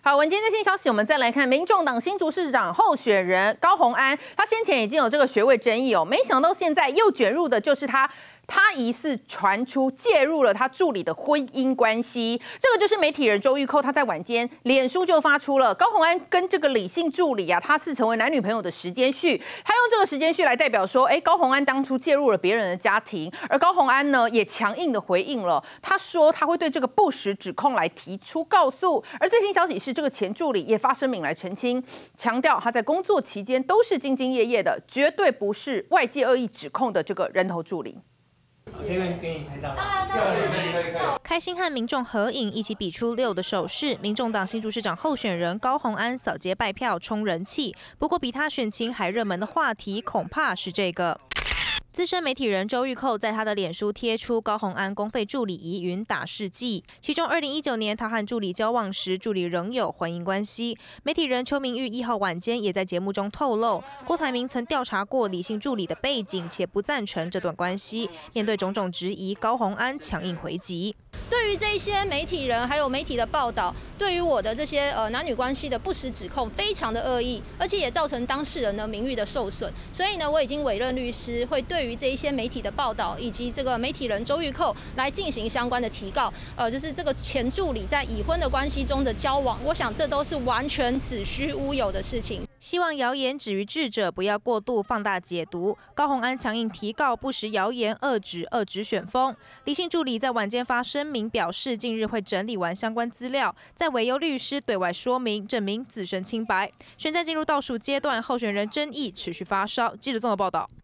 好，晚间最新消息，我们再来看民众党新竹市长候选人高虹安，他先前已经有这个学位争议哦，没想到现在又卷入的就是他疑似传出介入了他助理的婚姻关系，这个就是媒体人周玉蔻他在晚间脸书就发出了高虹安跟这个李姓助理啊，他是成为男女朋友的时间序，他用这个时间序来代表说，高虹安当初介入了别人的家庭，而高虹安呢也强硬的回应了，他说他会对这个不实指控来提出告诉，而最新消息是这个前助理也发声明来澄清，强调他在工作期间都是兢兢业业的，绝对不是外界恶意指控的这个人头助理。 可以给你拍照吗？ 开心和民众合影，一起比出6的手势。民众党新竹市长候选人高虹安扫街拜票冲人气，不过比他选情还热门的话题，恐怕是这个。资深媒体人周玉蔻在他的脸书贴出高虹安公费助理疑云打事记，其中2019年他和助理交往时，助理仍有婚姻关系。媒体人邱明玉1号晚间也在节目中透露，郭台铭曾调查过李姓助理的背景，且不赞成这段关系。面对种种质疑，高虹安强硬回击。 对于这些媒体人还有媒体的报道，对于我的这些男女关系的不实指控，非常的恶意，而且也造成当事人的名誉的受损。所以呢，我已经委任律师，会对于这一些媒体的报道以及这个媒体人周玉蔻来进行相关的提告。就是这个前助理在已婚的关系中的交往，我想这都是完全子虚乌有的事情。 希望谣言止于智者，不要过度放大解读。高虹安强硬提告不实谣言，遏止选风。李姓助理在晚间发声明表示，近日会整理完相关资料，再委由律师对外说明，证明自身清白。选战进入倒数阶段，候选人争议持续发烧。记者综合报道。